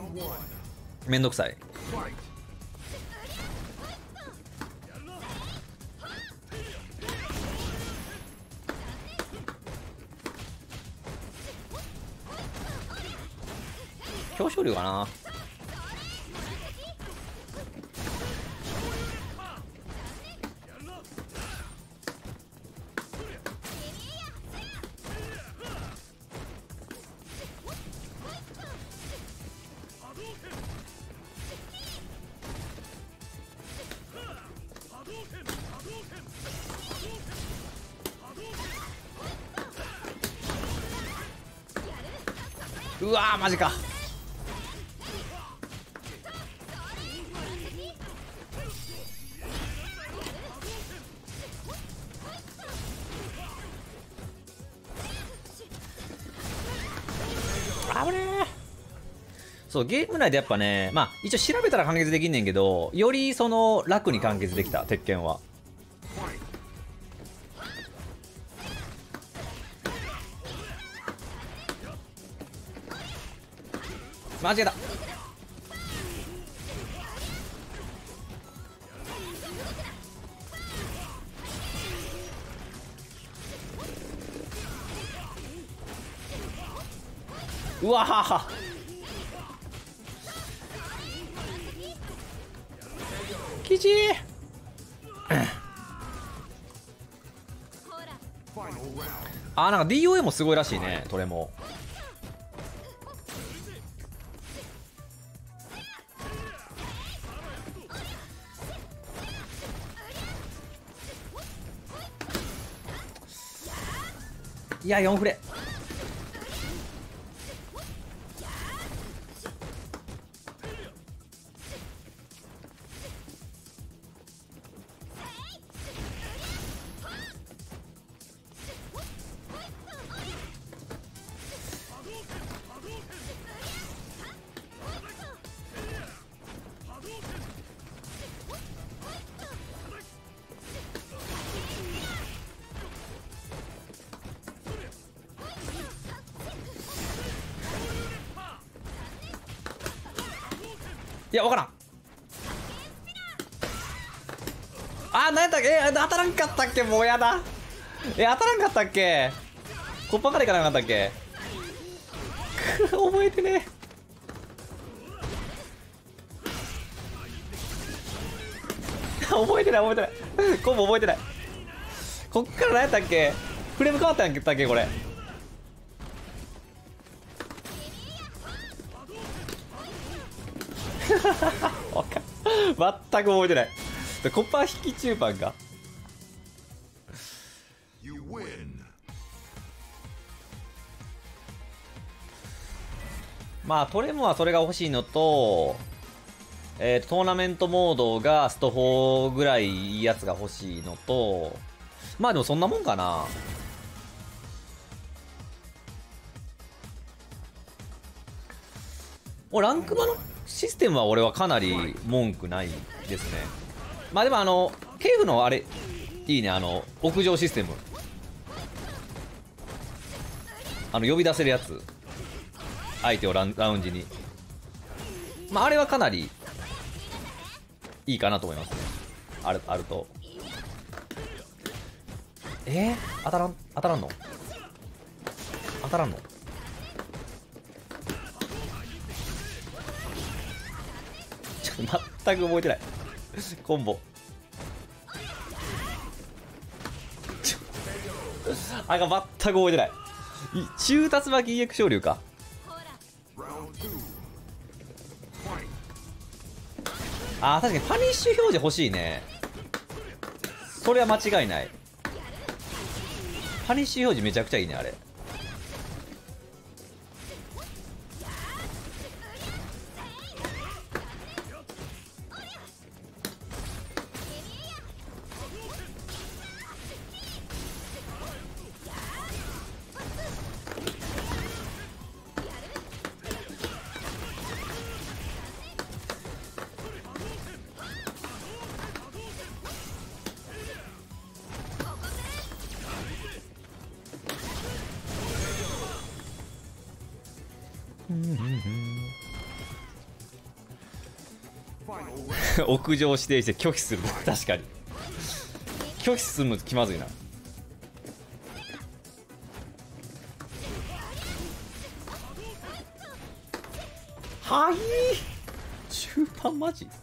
めんどくさい。表彰竜かな。うわーマジか。危ねえ。そうゲーム内でやっぱね、まあ一応調べたら完結できんねんけど、よりその楽に完結できた鉄拳は。間違えた。うわはは。きちー。あ、なんか DOA もすごいらしいね、どれも。いや、4フレ。いや、わからん。あ、なんやったっけ。当たらんかったっけ。もうやだ。当たらんかったっけ。こっぱからいかなかったっけ。覚えてねえ。覚えてない覚えてない。コンボ覚えてない。こっから何やったっけ。フレーム変わったんやったっけこれ。わかん全く覚えてない。コッパー引き中盤か。まあトレモはそれが欲しいのと、トーナメントモードがスト4ぐらいいいやつが欲しいのと、まあでもそんなもんかな。ランクマのシステムは俺はかなり文句ないですね。まあでもケーフのあれいいね、屋上システム、呼び出せるやつ、相手をラウンジに、まああれはかなりいいかなと思いますね。あると。当たらんの当たらんの。ちょっと全く覚えてない。コンボあが全く覚えてない。中竜巻 EX 昇竜か。あー、確かにパニッシュ表示欲しいね。それは間違いない。パニッシュ表示めちゃくちゃいいね、あれ。 屋上指定して拒否する。確かに拒否するの気まずいな。はい中盤マジ。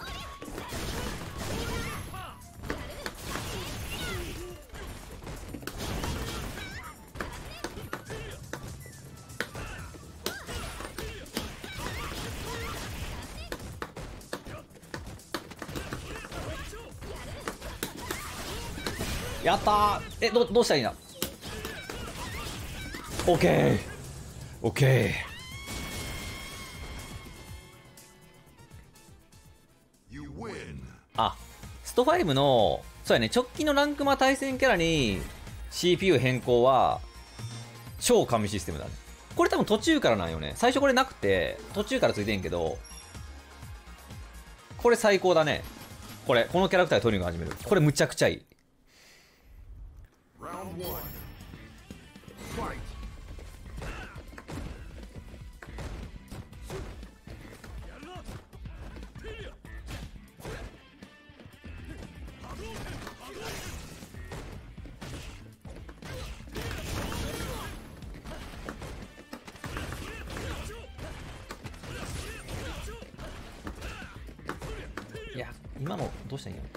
やったー。どうしたらいいな。オッケーオッケー。あ、スト5のそうやね、直近のランクマ対戦キャラに CPU 変更は超神システムだね。これ多分途中からなんよね。最初これなくて途中からついてんけど、これ最高だね。このキャラクターでトレーニング始める。これむちゃくちゃいい。いや今のどうしたらいいの。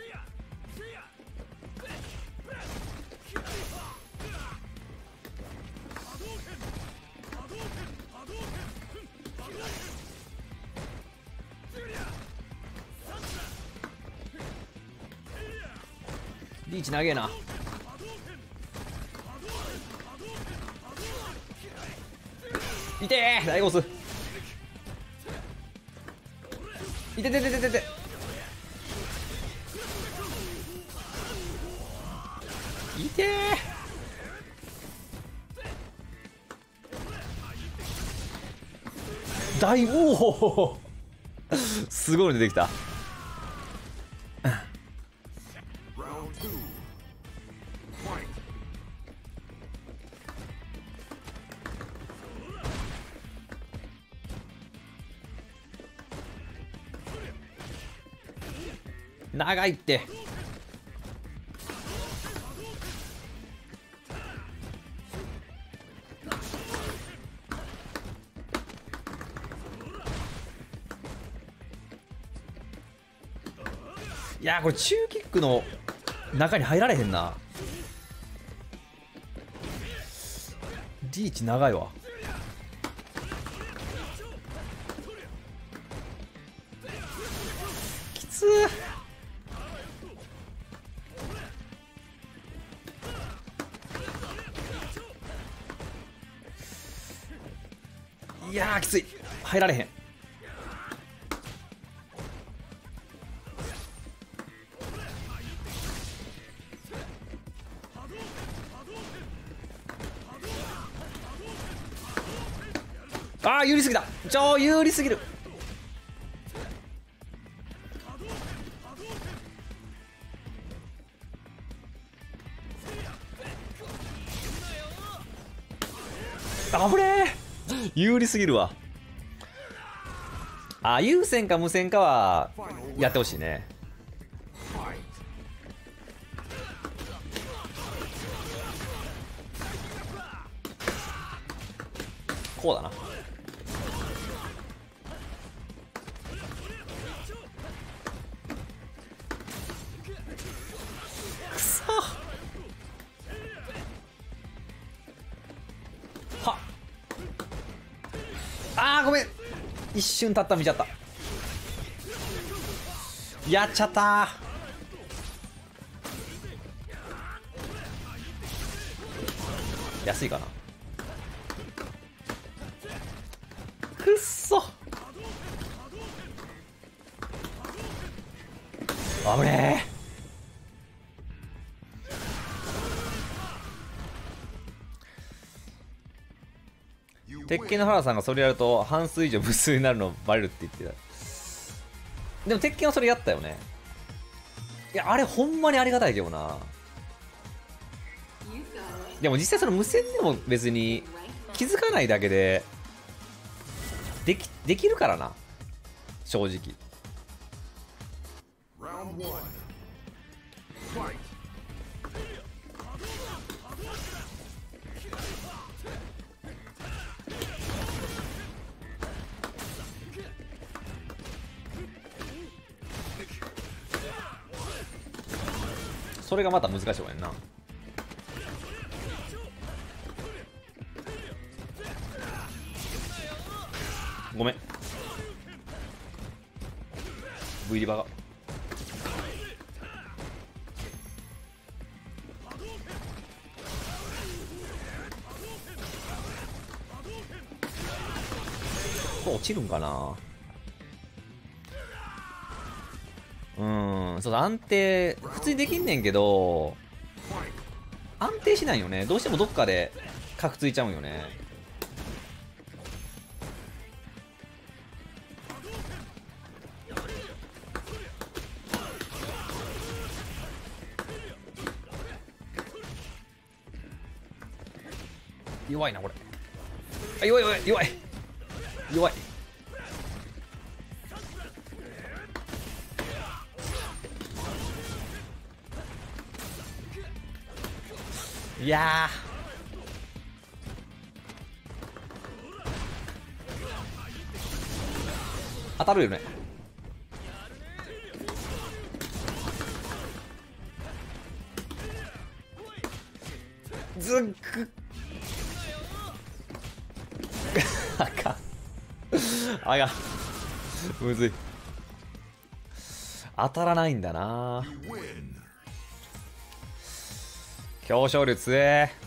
リーチ長えな。いてー大ゴス。いてててててて。いてー大おすごいの出てきた。長いって。いやーこれ中キックの中に入られへんな。リーチ長いわ。きつー。いやーきつい。入られへん。あー有利すぎた。超有利すぎる。あぶれー有利すぎるわ。あ、優先か無線かはやってほしいね。こうだな。くそはっ。あーごめん、一瞬たった見ちゃった。やっちゃったー。安いかな。くっそ危ねえ。鉄拳の原さんがそれやると半数以上無数になるのバレるって言ってた。でも鉄拳はそれやったよね。いやあれほんまにありがたいけどな。でも実際その無線でも別に気づかないだけでできるからな正直。 それがまた難しいわやんな。ごめん V リバがこれ落ちるんかな。そうだ、安定普通にできんねんけど安定しないよね。どうしてもどっかで角ついちゃうんよね。弱いなこれ。あ、弱い弱い弱い弱い。いや当たるよね。ズックあかんあかんむずい。当たらないんだな。強勝率